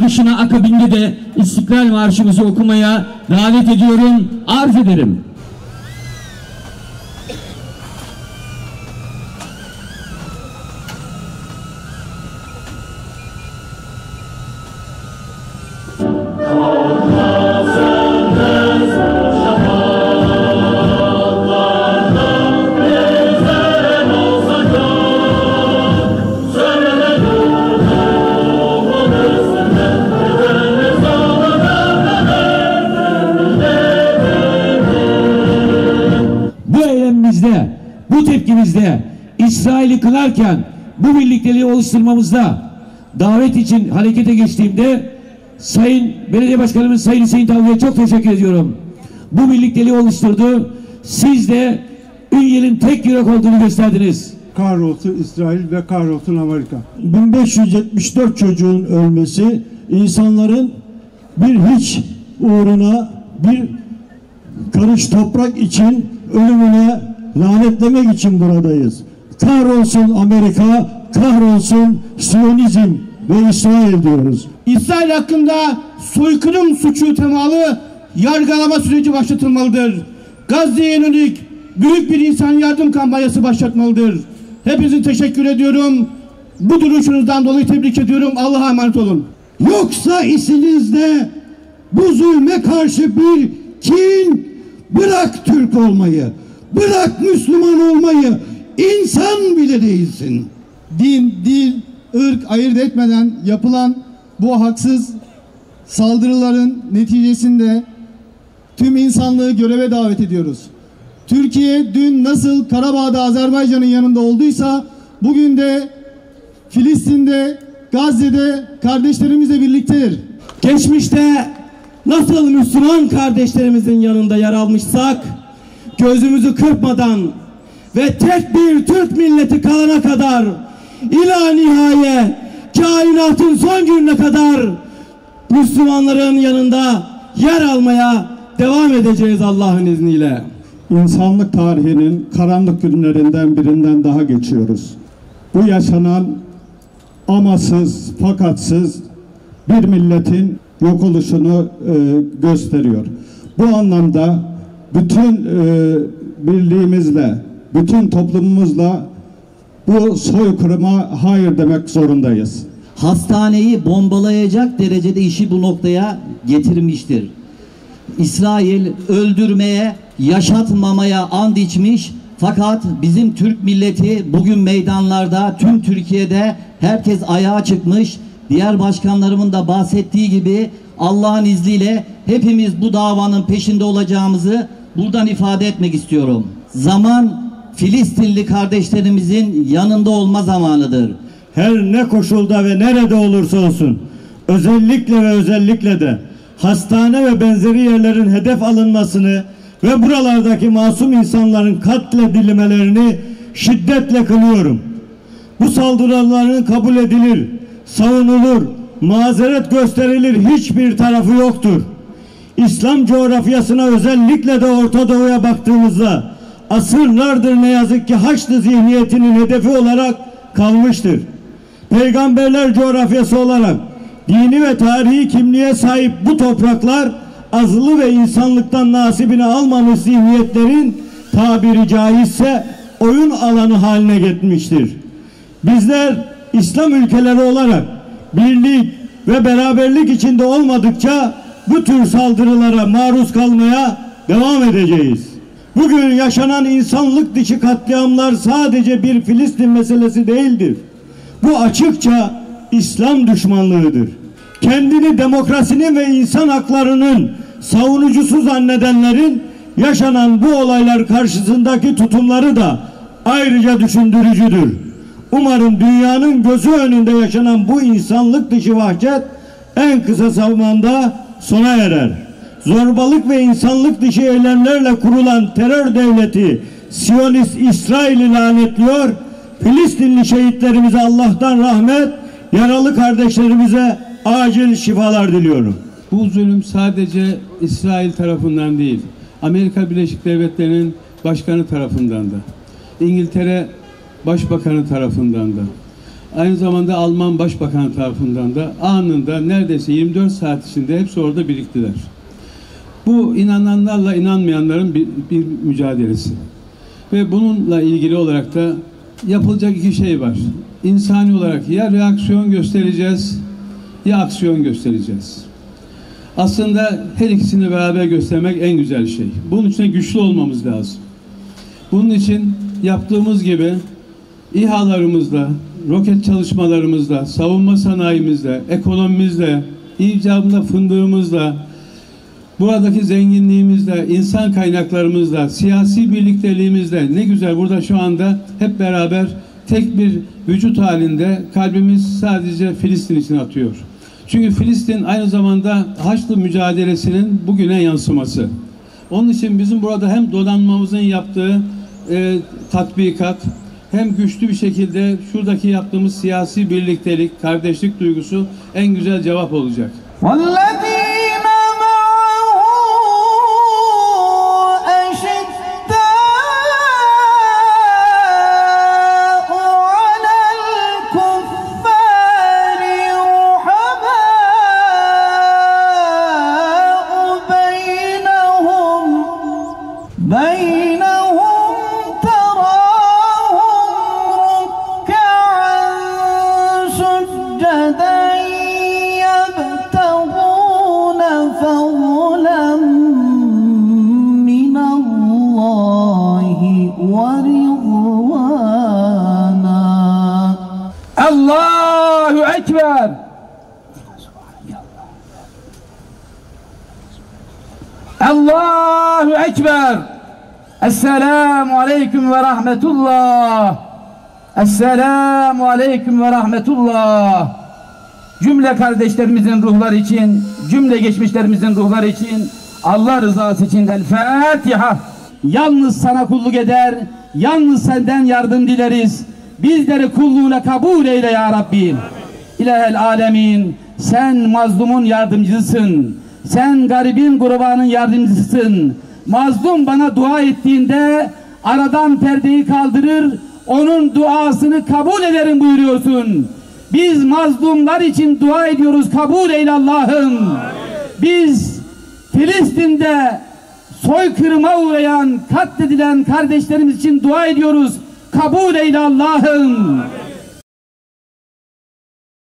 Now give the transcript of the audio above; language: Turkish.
Marşı'na akabinde de İstiklal Marşımızı okumaya davet ediyorum, arz ederim. Bu tepkimizde İsrail'i kınarken bu birlikteliği oluşturmamızda davet için harekete geçtiğimde Sayın Belediye Başkanımız Sayın Hüseyin Tavlı'ya çok teşekkür ediyorum. Bu birlikteliği oluşturdu. Siz de Ünye'nin tek yürek olduğunu gösterdiniz. Kahrolsun İsrail ve kahrolsun Amerika. 1574 çocuğun ölmesi, insanların bir hiç uğruna bir karış toprak için ölümüne lanetlemek için buradayız. Kahrolsun Amerika, kahrolsun Siyonizm ve İsrail diyoruz. İsrail hakkında soykırım suçu temalı yargılama süreci başlatılmalıdır. Gazze'ye yönelik büyük bir insan yardım kampanyası başlatmalıdır. Hepinize teşekkür ediyorum. Bu duruşunuzdan dolayı tebrik ediyorum. Allah'a emanet olun. Yoksa içinizde bu zulme karşı bir kin, bırak Türk olmayı, bırak Müslüman olmayı, insan bile değilsin. Din, dil, ırk ayırt etmeden yapılan bu haksız saldırıların neticesinde tüm insanlığı göreve davet ediyoruz. Türkiye dün nasıl Karabağ'da Azerbaycan'ın yanında olduysa bugün de Filistin'de, Gazze'de kardeşlerimizle birliktedir. Geçmişte nasıl Müslüman kardeşlerimizin yanında yer almışsak, gözümüzü kırpmadan ve tek bir Türk milleti kalana kadar, ila nihaye kainatın son gününe kadar Müslümanların yanında yer almaya devam edeceğiz Allah'ın izniyle. İnsanlık tarihinin karanlık günlerinden birinden daha geçiyoruz. Bu yaşanan amasız, fakatsız bir milletin yok oluşunu gösteriyor. Bu anlamda bütün birliğimizle, bütün toplumumuzla bu soykırıma hayır demek zorundayız. Hastaneyi bombalayacak derecede işi bu noktaya getirmiştir. İsrail öldürmeye, yaşatmamaya and içmiş, fakat bizim Türk milleti bugün meydanlarda, tüm Türkiye'de herkes ayağa çıkmış. Diğer başkanlarımın da bahsettiği gibi Allah'ın izniyle hepimiz bu davanın peşinde olacağımızı buradan ifade etmek istiyorum. Zaman Filistinli kardeşlerimizin yanında olma zamanıdır. Her ne koşulda ve nerede olursa olsun, özellikle de hastane ve benzeri yerlerin hedef alınmasını ve buralardaki masum insanların katledilmelerini şiddetle kınıyorum. Bu saldırıların kabul edilir, savunulur, mazeret gösterilir hiçbir tarafı yoktur. İslam coğrafyasına, özellikle de Orta Doğu'ya baktığımızda asırlardır ne yazık ki Haçlı zihniyetinin hedefi olarak kalmıştır. Peygamberler coğrafyası olarak dini ve tarihi kimliğe sahip bu topraklar azılı ve insanlıktan nasibini almamış zihniyetlerin tabiri caizse oyun alanı haline gelmiştir. Bizler İslam ülkeleri olarak birlik ve beraberlik içinde olmadıkça bu tür saldırılara maruz kalmaya devam edeceğiz. Bugün yaşanan insanlık dışı katliamlar sadece bir Filistin meselesi değildir. Bu açıkça İslam düşmanlığıdır. Kendini demokrasinin ve insan haklarının savunucusu zannedenlerin yaşanan bu olaylar karşısındaki tutumları da ayrıca düşündürücüdür. Umarım dünyanın gözü önünde yaşanan bu insanlık dışı vahşet en kısa zamanda sona erer. Zorbalık ve insanlık dışı eylemlerle kurulan terör devleti Siyonist İsrail'i lanetliyor. Filistinli şehitlerimize Allah'tan rahmet, yaralı kardeşlerimize acil şifalar diliyorum. Bu zulüm sadece İsrail tarafından değil, Amerika Birleşik Devletleri'nin başkanı tarafından da, İngiltere Başbakanı tarafından da, aynı zamanda Alman Başbakan tarafından da anında neredeyse 24 saat içinde hepsi orada biriktiler. Bu inananlarla inanmayanların bir mücadelesi. Ve bununla ilgili olarak da yapılacak iki şey var. İnsani olarak ya reaksiyon göstereceğiz ya aksiyon göstereceğiz. Aslında her ikisini beraber göstermek en güzel şey. Bunun için güçlü olmamız lazım. Bunun için yaptığımız gibi İHA'larımızla, roket çalışmalarımızla, savunma sanayimizle, ekonomimizle, icabında fındığımızla, buradaki zenginliğimizle, insan kaynaklarımızla, siyasi birlikteliğimizle ne güzel burada şu anda hep beraber tek bir vücut halinde kalbimiz sadece Filistin için atıyor. Çünkü Filistin aynı zamanda Haçlı mücadelesinin bugüne yansıması. Onun için bizim burada hem donanmamızın yaptığı tatbikat, hem güçlü bir şekilde şuradaki yaptığımız siyasi birliktelik, kardeşlik duygusu en güzel cevap olacak. Allahu Ekber. Allahu Ekber. Esselamu Aleyküm ve Rahmetullah. Esselamu Aleyküm ve Rahmetullah. Cümle kardeşlerimizin ruhları için, cümle geçmişlerimizin ruhları için, Allah rızası için El Fatiha. Yalnız sana kulluk eder, yalnız senden yardım dileriz. Bizleri kulluğuna kabul eyle ya Rabbim. İlahel alemin, sen mazlumun yardımcısın. Sen garibin kurbanın yardımcısın. Mazlum bana dua ettiğinde aradan perdeyi kaldırır, onun duasını kabul ederim buyuruyorsun. Biz mazlumlar için dua ediyoruz, kabul eyle Allah'ım. Biz Filistin'de soykırıma uğrayan, katledilen kardeşlerimiz için dua ediyoruz. Kabul eyle Allah'ım.